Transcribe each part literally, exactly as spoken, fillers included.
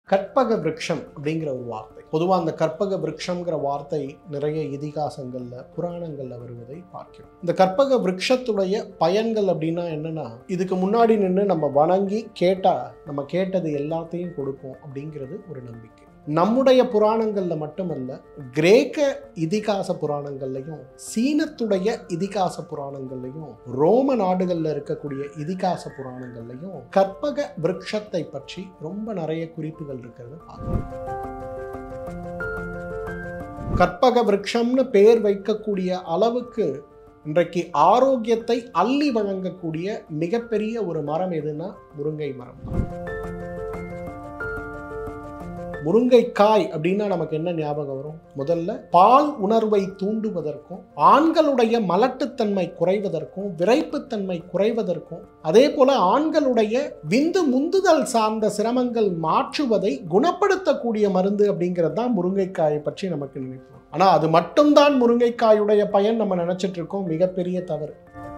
கற்பக விருட்சம் அப்படிங்கிற ஒரு வார்த்தை. பொதுவாக அந்த கற்பக விருட்சம்ங்கிற வார்த்தை நிறைய இதிகாசங்கள்ல புராணங்கள்ல வருவதை பார்க்கிறோம். இந்த கற்பக விருட்சத்துடைய பயன்கள் அப்படின்னா என்னன்னா, இதுக்கு முன்னாடி நின்று நம்ம வணங்கி கேட்டா நம்ம கேட்டது எல்லாத்தையும் கொடுக்கும் அப்படிங்கிறது ஒரு நம்பிக்கை. நம்முடைய புராணங்கள்ல மட்டுமல்ல, கிரேக்க இதிகாச புராணங்கள்லையும் சீனத்துடைய இதிகாச புராணங்கள்லையும் ரோம நாடுகள்ல இருக்கக்கூடிய இதிகாச புராணங்கள்லையும் கற்பக விருட்சத்தை பற்றி ரொம்ப நிறைய குறிப்புகள் இருக்கிறது பார்க்கலாம். கற்பக விருட்சம்னு பெயர் வைக்கக்கூடிய அளவுக்கு இன்றைக்கு ஆரோக்கியத்தை அள்ளி வழங்கக்கூடிய மிகப்பெரிய ஒரு மரம் எதுன்னா முருங்கை மரம் தான். முருங்கைக்காய் அப்படின்னா நமக்கு என்ன ஞாபகம் வரும்? முதல்ல பால் உணர்வை தூண்டுவதற்கும், ஆண்களுடைய மலட்டுத்தன்மை குறைவதற்கும், விரைப்புத்தன்மை குறைவதற்கும், அதே போல ஆண்களுடைய விந்து முந்துதல் சார்ந்த சிரமங்கள் மாற்றுவதை குணப்படுத்தக்கூடிய மருந்து அப்படிங்கிறது தான் முருங்கைக்காயை பற்றி நமக்கு நினைப்போம். ஆனா அது மட்டும்தான் முருங்கைக்காயுடைய பயன் நம்ம நினைச்சிட்டு இருக்கோம். மிகப்பெரிய தவறு.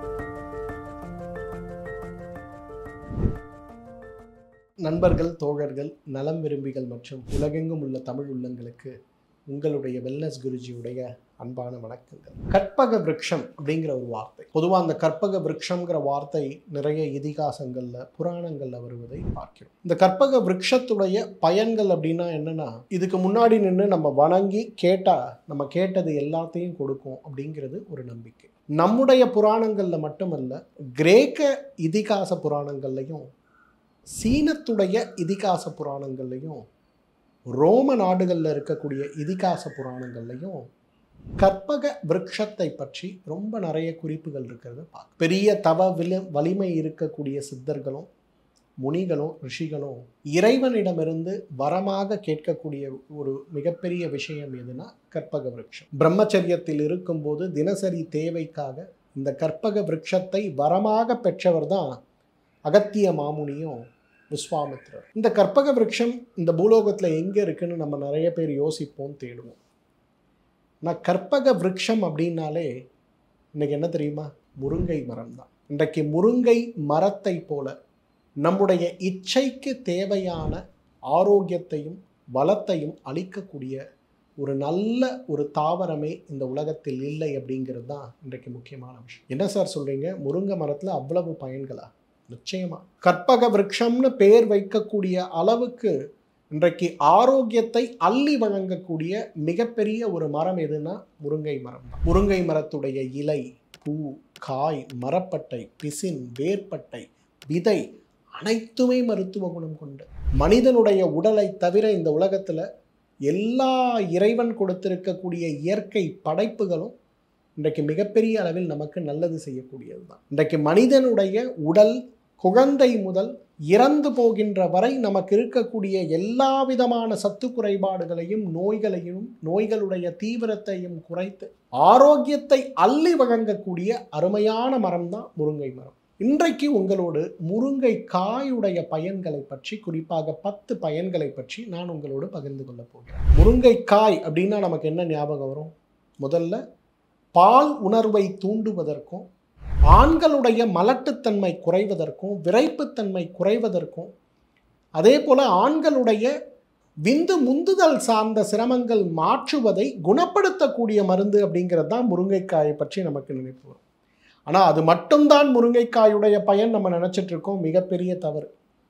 நண்பர்கள், தோழர்கள், நலம் விரும்பிகள் மற்றும் உலகெங்கும் உள்ள தமிழ் உள்ளங்களுக்கு உங்களுடைய வெல்னஸ் குருஜியுடைய அன்பான வணக்கங்கள். கற்பக விருட்சம் அப்படிங்கிற ஒரு வார்த்தை. பொதுவாக அந்த கற்பக விருட்சம்ங்கிற வார்த்தை நிறைய இதிகாசங்கள்ல புராணங்கள்ல வருவதை பார்க்கிறோம். இந்த கற்பக விருட்சத்துடைய பயன்கள் அப்படின்னா என்னன்னா, இதுக்கு முன்னாடி நின்று நம்ம வணங்கி கேட்டா நம்ம கேட்டது எல்லாத்தையும் கொடுக்கும் அப்படிங்கிறது ஒரு நம்பிக்கை. நம்முடைய புராணங்கள்ல மட்டுமல்ல, கிரேக்க இதிகாச புராணங்கள்லையும் சீனத்துடைய இதிகாச புராணங்கள்லையும் ரோம நாடுகளில் இருக்கக்கூடிய இதிகாச புராணங்கள்லையும் கற்பக விருட்சத்தை பற்றி ரொம்ப நிறைய குறிப்புகள் இருக்கிறது பார்க்க. பெரிய தவ வில வலிமை இருக்கக்கூடிய சித்தர்களும் முனிகளும் ரிஷிகளும் இறைவனிடமிருந்து வரமாக கேட்கக்கூடிய ஒரு மிகப்பெரிய விஷயம் எதுனா கற்பக விருட்சம். பிரம்மச்சரியத்தில் இருக்கும்போது தினசரி தேவைக்காக இந்த கற்பக விருட்சத்தை வரமாக பெற்றவர் தான் அகத்திய மாமுனியும் விஸ்வாமித்ரர். இந்த கற்பக விருட்சம் இந்த பூலோகத்தில் எங்கே இருக்குன்னு நம்ம நிறைய பேர் யோசிப்போம், தேடுவோம். ஆனால் கற்பக விருட்சம் அப்படின்னாலே இன்னைக்கு என்ன தெரியுமா? முருங்கை மரம் தான். இன்றைக்கு முருங்கை மரத்தை போல நம்முடைய இச்சைக்கு தேவையான ஆரோக்கியத்தையும் வளத்தையும் அளிக்கக்கூடிய ஒரு நல்ல ஒரு தாவரமே இந்த உலகத்தில் இல்லை அப்படிங்கிறது தான் இன்றைக்கு முக்கியமான விஷயம். என்ன சார் சொல்றீங்க? முருங்கை மரத்தில் அவ்வளவு பயன்களா? நிச்சயமா. கற்பக விருட்சம்னு பெயர் வைக்கக்கூடிய அளவுக்கு இன்றைக்கு ஆரோக்கியத்தை அள்ளி வழங்கக்கூடிய மிகப்பெரிய ஒரு மரம் எதுனா முருங்கை மரம் தான். முருங்கை மரத்துடைய இலை, பூ, காய், மரப்பட்டை, பிசின், வேர்பட்டை, விதை அனைத்துமே மருத்துவ குணம் கொண்டு மனிதனுடைய உடலை தவிர இந்த உலகத்துல எல்லா இறைவன் கொடுத்திருக்கக்கூடிய இயற்கை படைப்புகளும் இன்றைக்கு மிகப்பெரிய அளவில் நமக்கு நல்லது செய்யக்கூடியது தான். இன்றைக்கு மனிதனுடைய உடல் குழந்தை முதல் இறந்து போகின்ற வரை நமக்கு இருக்கக்கூடிய எல்லா விதமான சத்து குறைபாடுகளையும் நோய்களையும் நோய்களுடைய தீவிரத்தையும் குறைத்து ஆரோக்கியத்தை அள்ளி வழங்கக்கூடிய அருமையான மரம் தான் முருங்கை மரம். இன்றைக்கு உங்களோடு முருங்கை காயுடைய பயன்களை பற்றி, குறிப்பாக பத்து பயன்களை பற்றி நான் உங்களோடு பகிர்ந்து கொள்ள போகிறேன். முருங்கை காய் அப்படின்னா நமக்கு என்ன ஞாபகம் வரும்? முதல்ல பால் உணர்வை தூண்டுவதற்கும், ஆண்களுடைய மலட்டுத்தன்மை குறைவதற்கும், விரைப்புத்தன்மை குறைவதற்கும், அதே போல ஆண்களுடைய விந்து முந்துதல் சார்ந்த சிரமங்கள் மாற்றுவதை குணப்படுத்தக்கூடிய மருந்து அப்படிங்கிறது தான் முருங்கைக்காயை பற்றி நமக்கு நினைப்போம். ஆனால் அது மட்டும்தான் முருங்கைக்காயுடைய பயன் நம்ம நினைச்சிட்டு இருக்கோம். மிகப்பெரிய தவறு.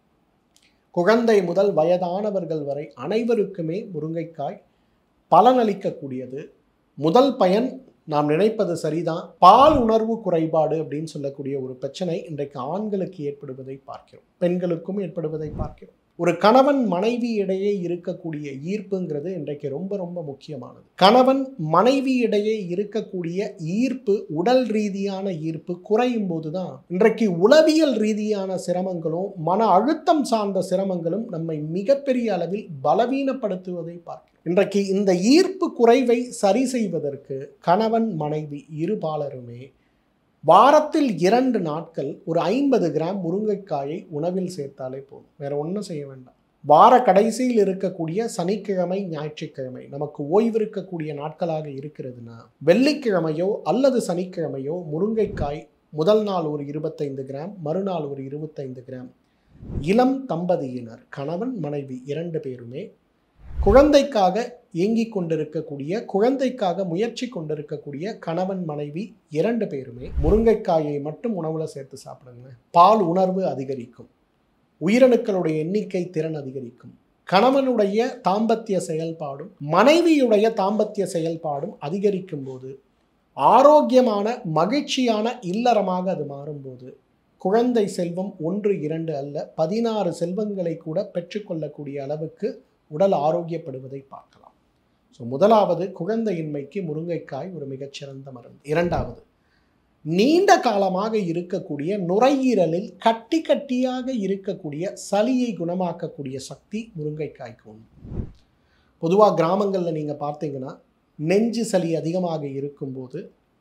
குழந்தை முதல் வயதானவர்கள் வரை அனைவருக்குமே முருங்கைக்காய் பலனளிக்கக்கூடியது. முதல் பயன் நாம் நினைப்பது சரிதான். பால் உணர்வு குறைபாடு அப்படின்னு சொல்லக்கூடிய ஒரு பிரச்சனை இன்றைக்கு ஆண்களுக்கு ஏற்படுவதை பார்க்கிறோம், பெண்களுக்கும் ஏற்படுவதை பார்க்கிறோம். ஒரு கணவன் மனைவி இடையே இருக்கக்கூடிய ஈர்ப்புங்கிறது இன்றைக்கு ரொம்ப ரொம்ப முக்கியமானது. கணவன் மனைவி இடையே இருக்கக்கூடிய ஈர்ப்பு, உடல் ரீதியான ஈர்ப்பு குறையும் போதுதான் இன்றைக்கு உளவியல் ரீதியான சிரமங்களும் மன அழுத்தம் சார்ந்த சிரமங்களும் நம்மை மிகப்பெரிய அளவில் பலவீனப்படுத்துவதை பார்க்கிறோம். இன்றைக்கு இந்த ஈர்ப்பு குறைவை சரி செய்வதற்கு கணவன் மனைவி இருபாலருமே வாரத்தில் இரண்டு நாட்கள் ஒரு ஐம்பது கிராம் முருங்கைக்காயை உணவில் சேர்த்தாலே போதும். வேற ஒன்றும் செய்ய வேண்டாம். வார கடைசியில் இருக்கக்கூடிய சனிக்கிழமை, ஞாயிற்றுக்கிழமை நமக்கு ஓய்வு இருக்கக்கூடிய நாட்களாக இருக்கிறதுனா வெள்ளிக்கிழமையோ அல்லது சனிக்கிழமையோ முருங்கைக்காய் முதல் நாள் ஒரு இருபத்தைந்து கிராம், மறுநாள் ஒரு இருபத்தைந்து கிராம் இளம் தம்பதியினர் கணவன் மனைவி இரண்டு பேருமே குழந்தைக்காக ஏங்கிக் கொண்டிருக்கக்கூடிய குழந்தைக்காக முயற்சி கொண்டிருக்கக்கூடிய கணவன் மனைவி இரண்டு பேருமே முருங்கைக்காயை மட்டும் உணவுல சேர்த்து சாப்பிடுங்க. பால் உணர்வு அதிகரிக்கும், உயிரணுக்களுடைய எண்ணிக்கை திறன் அதிகரிக்கும், கணவனுடைய தாம்பத்திய செயல்பாடும் மனைவியுடைய தாம்பத்திய செயல்பாடும் அதிகரிக்கும் போது ஆரோக்கியமான மகிழ்ச்சியான இல்லறமாக அது மாறும்போது குழந்தை செல்வம் ஒன்று இரண்டு அல்ல பதினாறு செல்வங்களை கூட பெற்றுக்கொள்ளக்கூடிய அளவுக்கு உடல் ஆரோக்கியப்படுவதை பார்க்கலாம். ஸோ முதலாவது குழந்தையின்மைக்கு முருங்கைக்காய் ஒரு மிகச்சிறந்த மருந்து. இரண்டாவது, நீண்ட காலமாக இருக்கக்கூடிய நுரையீரலில் கட்டி கட்டியாக இருக்கக்கூடிய சளியை குணமாக்கக்கூடிய சக்தி முருங்கைக்காய்க்கு உண்டு. பொதுவாக கிராமங்களில் நீங்கள் பார்த்தீங்கன்னா நெஞ்சு சளி அதிகமாக இருக்கும்போது,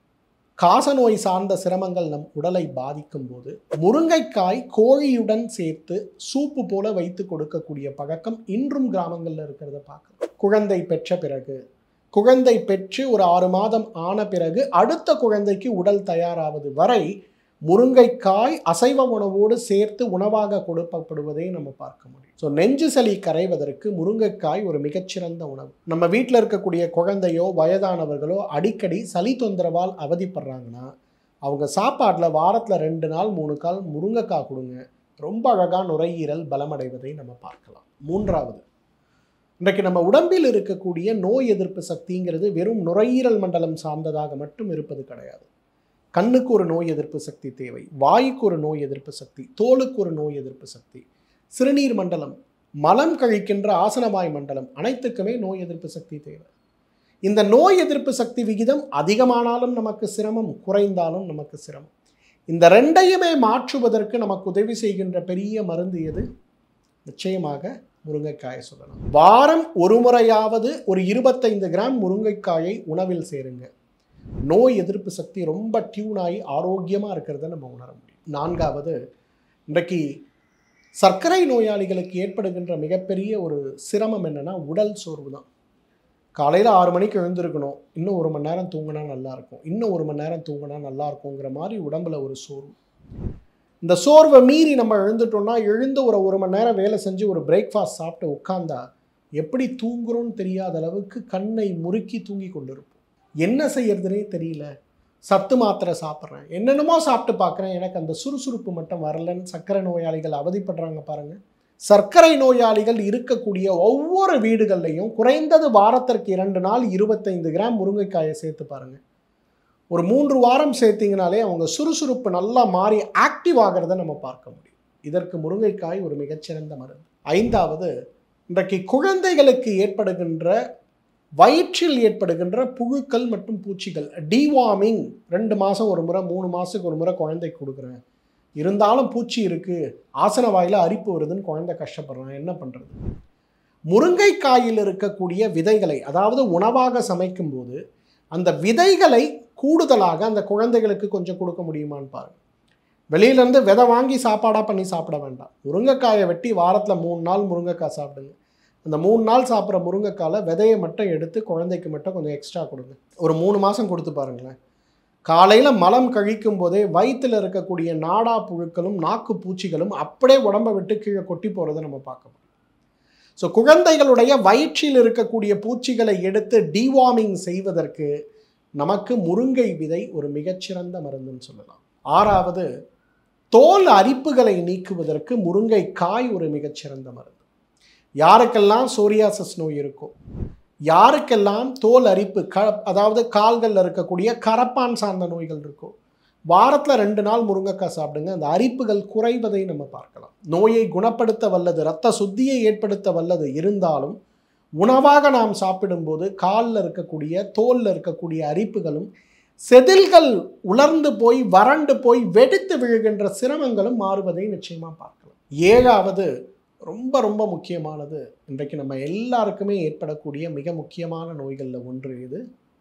காசநோய் சார்ந்த சிரமங்கள் நம் உடலை பாதிக்கும் போது முருங்கைக்காய் கோழியுடன் சேர்த்து சூப்பு போல வைத்து கொடுக்கக்கூடிய பழக்கம் இன்றும் கிராமங்களில் இருக்கிறத பார்க்கலாம். குழந்தை பெற்ற பிறகு, குழந்தை பெற்று ஒரு ஆறு மாதம் ஆன பிறகு அடுத்த குழந்தைக்கு உடல் தயாராவது வரை முருங்கைக்காய் அசைவ உணவோடு சேர்த்து உணவாக கொடுக்கப்படுவதை நம்ம பார்க்க முடியும். ஸோ நெஞ்சு சளி கரைவதற்கு முருங்கைக்காய் ஒரு மிகச்சிறந்த உணவு. நம்ம வீட்டில் இருக்கக்கூடிய குழந்தையோ வயதானவர்களோ அடிக்கடி சளி தொந்தரவால் அவதிப்படுறாங்கன்னா அவங்க சாப்பாட்டில் வாரத்தில் ரெண்டு நாள் மூணு கால் முருங்கைக்காய் கொடுங்க. ரொம்ப அழகாக நுரையீரல் பலமடைவதை நம்ம பார்க்கலாம். மூன்றாவது, இன்றைக்கு நம்ம உடம்பில் இருக்கக்கூடிய நோய் எதிர்ப்பு சக்திங்கிறது வெறும் நுரையீரல் மண்டலம் சார்ந்ததாக மட்டும் இருப்பது கிடையாது. கண்ணுக்கு ஒரு நோய் எதிர்ப்பு சக்தி தேவை, வாய்க்கு ஒரு நோய் எதிர்ப்பு சக்தி, தோலுக்கு ஒரு நோய் எதிர்ப்பு சக்தி, சிறுநீர் மண்டலம், மலம் கழிக்கின்ற ஆசனவாய் மண்டலம் அனைத்துக்குமே நோய் எதிர்ப்பு சக்தி தேவை. இந்த நோய் எதிர்ப்பு சக்தி விகிதம் அதிகமானாலும் நமக்கு சிரமம், குறைந்தாலும் நமக்கு சிரமம். இந்த ரெண்டையுமே மாற்றுவதற்கு நமக்கு உதவி செய்கின்ற பெரிய மருந்து எது? நிச்சயமாக முருங்கைக்காயை சொல்லலாம். வாரம் ஒரு முறையாவது ஒரு இருபத்தைந்து கிராம் முருங்கைக்காயை உணவில் சேருங்க. நோய் எதிர்ப்பு சக்தி ரொம்ப டியூன் ஆகி ஆரோக்கியமாக இருக்கிறத நம்ம உணர முடியும். நான்காவது, இன்றைக்கு சர்க்கரை நோயாளிகளுக்கு ஏற்படுகின்ற மிகப்பெரிய ஒரு சிரமம் என்னென்னா உடல் சோர்வு தான். காலையில் ஆறு மணிக்கு எழுந்திருக்கணும், இன்னும் ஒரு மணி நேரம் தூங்கினா நல்லாயிருக்கும், இன்னும் ஒரு மணி நேரம் தூங்கினா நல்லா இருக்குங்கிற மாதிரி உடம்புல ஒரு சோர்வு. இந்த சோர்வை மீறி நம்ம எழுந்துட்டோம்னா எழுந்து ஒரு ஒரு மணி நேரம் வேலை செஞ்சு ஒரு பிரேக்ஃபாஸ்ட் சாப்பிட்டு உட்காந்தா எப்படி தூங்குறோன்னு தெரியாத அளவுக்கு கண்ணை முறுக்கி தூங்கி கொண்டிருப்போம். என்ன செய்யறதுனே தெரியல, சத்து மாத்திரை சாப்பிட்றேன், என்னென்னமோ சாப்பிட்டு பார்க்குறேன், எனக்கு அந்த சுறுசுறுப்பு மட்டும் வரலன்னு சர்க்கரை நோயாளிகள் அவதிப்படுறாங்க பாருங்கள். சர்க்கரை நோயாளிகள் இருக்கக்கூடிய ஒவ்வொரு வீடுகள்லையும் குறைந்தது வாரத்திற்கு இரண்டு நாள் இருபத்தைந்து கிராம் முருங்கைக்காயை சேர்த்து பாருங்கள். ஒரு மூன்று வாரம் சேர்த்திங்கனாலே அவங்க சுறுசுறுப்பு நல்லா மாறி ஆக்டிவ் ஆகிறத நம்ம பார்க்க முடியும். இதற்கு முருங்கைக்காய் ஒரு மிகச்சிறந்த மருந்து. ஐந்தாவது, இன்றைக்கு குழந்தைகளுக்கு ஏற்படுகின்ற வயிற்றில் ஏற்படுகின்ற புழுக்கள் மற்றும் பூச்சிகள், டிவார்மிங் ரெண்டு மாதம் ஒரு முறை மூணு மாதத்துக்கு ஒரு முறை குழந்தைக்கு கொடுக்குறேன், இருந்தாலும் பூச்சி இருக்குது, ஆசன வாயில் அரிப்பு வருதுன்னு குழந்தை கஷ்டப்படுறான், என்ன பண்ணுறது? முருங்கைக்காயில் இருக்கக்கூடிய விதைகளை, அதாவது உணவாக சமைக்கும் போது அந்த விதைகளை கூடுதலாக அந்த குழந்தைகளுக்கு கொஞ்சம் கொடுக்க முடியுமான்னு பாருங்கள். வெளியிலேருந்து விதை வாங்கி சாப்பாடாக பண்ணி சாப்பிட வேண்டாம். முருங்கைக்காயை வெட்டி வாரத்தில் மூணு நாள் முருங்கைக்காய் சாப்பிடுங்க. அந்த மூணு நாள் சாப்பிட்ற முருங்கைக்காயில் விதையை மட்டும் எடுத்து குழந்தைக்கு மட்டும் கொஞ்சம் எக்ஸ்ட்ரா கொடுங்க. ஒரு மூணு மாதம் கொடுத்து பாருங்களேன். காலையில் மலம் கழிக்கும் போதே வயிற்றில் இருக்கக்கூடிய நாடா புழுக்களும் நாக்கு பூச்சிகளும் அப்படியே உடம்பை விட்டு கீழே கொட்டி போகிறத நம்ம பார்க்க முடியும். ஸோ குழந்தைகளுடைய வயிற்றில் இருக்கக்கூடிய பூச்சிகளை எடுத்து டிவார்மிங் செய்வதற்கு நமக்கு முருங்கை விதை ஒரு மிகச்சிறந்த மருந்துன்னு சொல்லலாம். ஆறாவது, தோல் அரிப்புகளை நீக்குவதற்கு முருங்கை காய் ஒரு மிகச்சிறந்த மருந்து. யாருக்கெல்லாம் சோரியாசிஸ் நோய் இருக்கோ, யாருக்கெல்லாம் தோல் அரிப்பு க அதாவது கால்களில் இருக்கக்கூடிய கரப்பான் சார்ந்த நோய்கள் இருக்கோ, வாரத்தில் ரெண்டு நாள் முருங்கைக்காய் சாப்பிடுங்க. அந்த அரிப்புகள் குறைவதை நம்ம பார்க்கலாம். நோயை குணப்படுத்த வல்லது, இரத்த சுத்தியை ஏற்படுத்த வல்லது இருந்தாலும் உணவாக நாம் சாப்பிடும்போது காலில் இருக்கக்கூடிய தோலில் இருக்கக்கூடிய அரிப்புகளும் செதில்கள் உலர்ந்து போய் வறண்டு போய் வெடித்து விழுகின்ற சிரமங்களும் மாறுவதை நிச்சயமாக பார்க்கலாம். ஏழாவது, ரொம்ப ரொம்ப முக்கியமானது, இன்றைக்கு நம்ம எல்லாருக்குமே ஏற்படக்கூடிய மிக முக்கியமான நோய்களில் ஒன்று இது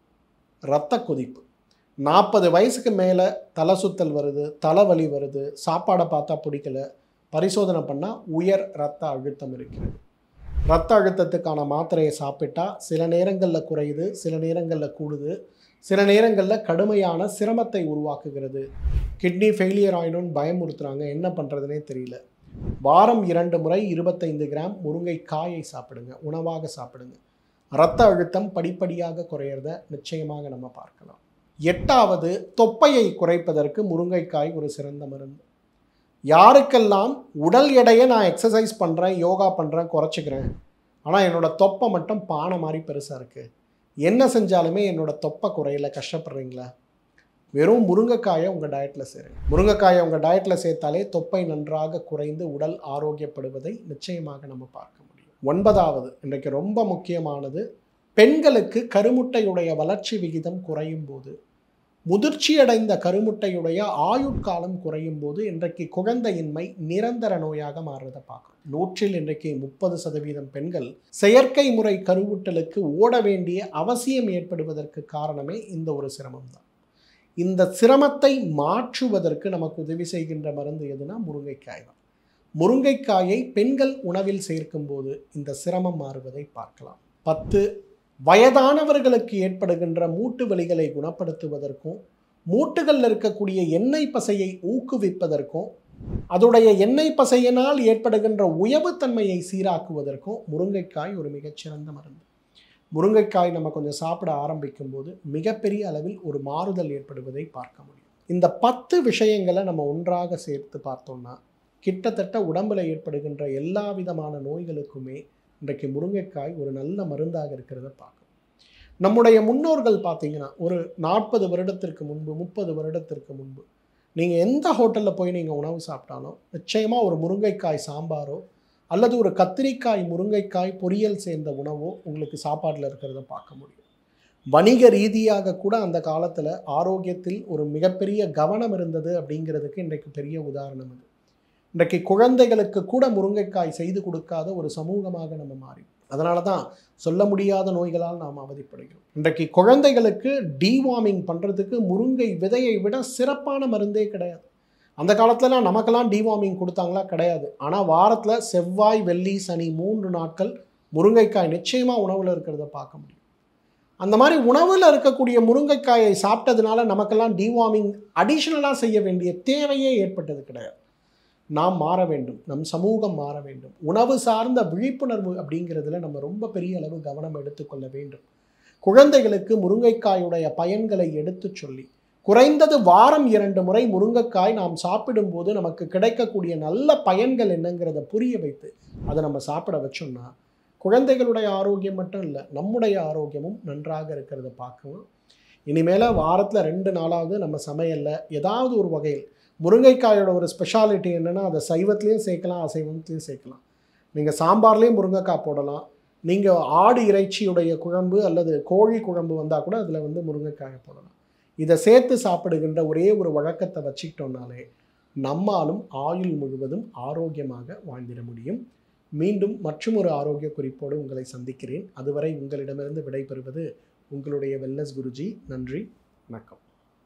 இரத்த கொதிப்பு. நாற்பது வயசுக்கு மேலே தலை சுத்தல் வருது, தலைவலி வருது, சாப்பாடை பார்த்தா பிடிக்கல, பரிசோதனை பண்ணால் உயர் இரத்த அழுத்தம் இருக்கிறது. இரத்த அழுத்தத்துக்கான மாத்திரையை சாப்பிட்டா சில நேரங்களில் குறையுது, சில நேரங்களில் கூடுது, சில நேரங்களில் கடுமையான சிரமத்தை உருவாக்குகிறது. கிட்னி ஃபெயிலியர் ஆகிடும்னு பயமுறுத்துறாங்க, என்ன பண்ணுறதுனே தெரியல. வாரம் இரண்டு முறை இருபத்தைந்து கிராம் முருங்கைக்காயை சாப்பிடுங்க, உணவாக சாப்பிடுங்க. இரத்த அழுத்தம் படிப்படியாக குறையிறத நிச்சயமாக நம்ம பார்க்கலாம். எட்டாவது, தொப்பையை குறைப்பதற்கு முருங்கைக்காய் ஒரு சிறந்த மருந்து. யாருக்கெல்லாம் உடல் எடையை நான் எக்ஸசைஸ் பண்ணுறேன், யோகா பண்ணுறேன், குறைச்சிக்கிறேன், ஆனால் என்னோடய தொப்பை மட்டும் பானை மாதிரி பெருசாக இருக்குது, என்ன செஞ்சாலுமே என்னோட தொப்பை குறையில, கஷ்டப்படுறீங்களா? வெறும் முருங்கைக்காயை உங்கள் டயட்டில் சேருங்க. முருங்கைக்காயை உங்கள் டயட்டில் சேர்த்தாலே தொப்பை நன்றாக குறைந்து உடல் ஆரோக்கியப்படுவதை நிச்சயமாக நம்ம பார்க்க முடியும். ஒன்பதாவது, இன்றைக்கு ரொம்ப முக்கியமானது, பெண்களுக்கு கருமுட்டையுடைய வளர்ச்சி விகிதம் குறையும் போது, முதிர்ச்சியடைந்த கருமுட்டையுடைய ஆயுட்காலம் குறையும் போது இன்றைக்கு குழந்தையின்மை நிரந்தர நோயாக மாறுறதை பார்க்கணும். நூற்றில் இன்றைக்கு முப்பது சதவீதம் பெண்கள் செயற்கை முறை கருவுட்டலுக்கு ஓட வேண்டிய அவசியம் ஏற்படுவதற்கு காரணமே இந்த ஒரு சிரமம் தான். இந்த சிரமத்தை மாற்றுவதற்கு நமக்கு உதவி செய்கின்ற மருந்து எதுனா முருங்கைக்காய் தான். முருங்கைக்காயை பெண்கள் உணவில் சேர்க்கும் போது இந்த சிரமம் மாறுவதை பார்க்கலாம். பத்து, வயதானவர்களுக்கு ஏற்படுகின்ற மூட்டு வலிகளை குணப்படுத்துவதற்கும், மூட்டுகளில் இருக்கக்கூடிய எண்ணெய் பசையை ஊக்குவிப்பதற்கும், அதோடைய எண்ணெய் பசையினால் ஏற்படுகின்ற உயவுத்தன்மையை சீராக்குவதற்கும் முருங்கைக்காய் ஒரு மிகச்சிறந்த மருந்து. முருங்கைக்காய் நம்ம கொஞ்சம் சாப்பிட ஆரம்பிக்கும் போது மிகப்பெரிய அளவில் ஒரு மாறுதல் ஏற்படுவதை பார்க்க முடியும். இந்த பத்து விஷயங்களை நம்ம ஒன்றாக சேர்த்து பார்த்தோம்னா கிட்டத்தட்ட உடம்புல ஏற்படுகின்ற எல்லா விதமான நோய்களுக்குமே இன்றைக்கு முருங்கைக்காய் ஒரு நல்ல மருந்தாக இருக்கிறத பார்க்கணும். நம்முடைய முன்னோர்கள் பார்த்தீங்கன்னா ஒரு நாற்பது வருடத்திற்கு முன்பு, முப்பது வருடத்திற்கு முன்பு நீங்கள் எந்த ஹோட்டலில் போய் நீங்கள் உணவு சாப்பிட்டாலும் நிச்சயமாக ஒரு முருங்கைக்காய் சாம்பாரோ அல்லது ஒரு கத்திரிக்காய் முருங்கைக்காய் பொரியல் சேர்ந்த உணவோ உங்களுக்கு சாப்பாட்டில் இருக்கிறத பார்க்க முடியும். வணிக ரீதியாக கூட அந்த காலத்தில் ஆரோக்கியத்தில் ஒரு மிகப்பெரிய கவனம் இருந்தது அப்படிங்கிறதுக்கு இன்றைக்கு பெரிய உதாரணம் இது. இன்றைக்கு குழந்தைகளுக்கு கூட முருங்கைக்காய் செய்து கொடுக்காத ஒரு சமூகமாக நம்ம மாறி, அதனால தான் சொல்ல முடியாத நோய்களால் நாம் அவதிப்படுகிறோம். இன்றைக்கு குழந்தைகளுக்கு டீவார்மிங் பண்ணுறதுக்கு முருங்கை விதையை விட சிறப்பான மருந்தே கிடையாது. அந்த காலத்துலலாம் நமக்கெல்லாம் டீவார்மிங் கொடுத்தாங்களா? கிடையாது. ஆனால் வாரத்தில் செவ்வாய், வெள்ளி, சனி மூன்று நாட்கள் முருங்கைக்காய் நிச்சயமாக உணவில் இருக்கிறத பார்க்க முடியும். அந்த மாதிரி உணவில் இருக்கக்கூடிய முருங்கைக்காயை சாப்பிட்டதுனால நமக்கெல்லாம் டீவார்மிங் அடிஷ்னலாக செய்ய வேண்டிய தேவையே ஏற்பட்டது கிடையாது. நாம் மாற வேண்டும், நம் சமூகம் மாற வேண்டும். உணவு சார்ந்த விழிப்புணர்வு அப்படிங்கிறதுல நம்ம ரொம்ப பெரிய அளவு கவனம் எடுத்துக்கொள்ள வேண்டும். குழந்தைகளுக்கு முருங்கைக்காயுடைய பயன்களை எடுத்து சொல்லி குறைந்தது வாரம் இரண்டு முறை முருங்கைக்காய் நாம் சாப்பிடும்போது நமக்கு கிடைக்கக்கூடிய நல்ல பயன்கள் என்னங்கிறத புரிய வைத்து அதை நம்ம சாப்பிட வச்சோம்னா குழந்தைகளுடைய ஆரோக்கியம் மட்டும் இல்லை, நம்முடைய ஆரோக்கியமும் நன்றாக இருக்கிறத பார்க்கணும். இனிமேல் வாரத்தில் ரெண்டு நாளாவது நம்ம சமையலில் ஏதாவது ஒரு வகையில் முருங்கைக்காயோட ஒரு ஸ்பெஷாலிட்டி என்னென்னா அதை சைவத்துலேயும் சேர்க்கலாம், அசைவத்துலேயும் சேர்க்கலாம். நீங்கள் சாம்பார்லேயும் முருங்கைக்காய் போடலாம். நீங்கள் ஆடு இறைச்சியுடைய குழம்பு அல்லது கோழி குழம்பு வந்தால் கூட அதில் வந்து முருங்கைக்காயை போடலாம். இதை சேர்த்து சாப்பிடுகின்ற ஒரே ஒரு வழக்கத்தை வச்சுக்கிட்டோம்னாலே நம்மாலும் ஆயுள் முழுவதும் ஆரோக்கியமாக வாழ்ந்திட முடியும். மீண்டும் மற்றும் ஒரு ஆரோக்கிய குறிப்போடு உங்களை சந்திக்கிறேன். அதுவரை உங்களிடமிருந்து விடைபெறுவது உங்களுடைய வெல்னஸ் குருஜி. நன்றி, வணக்கம்.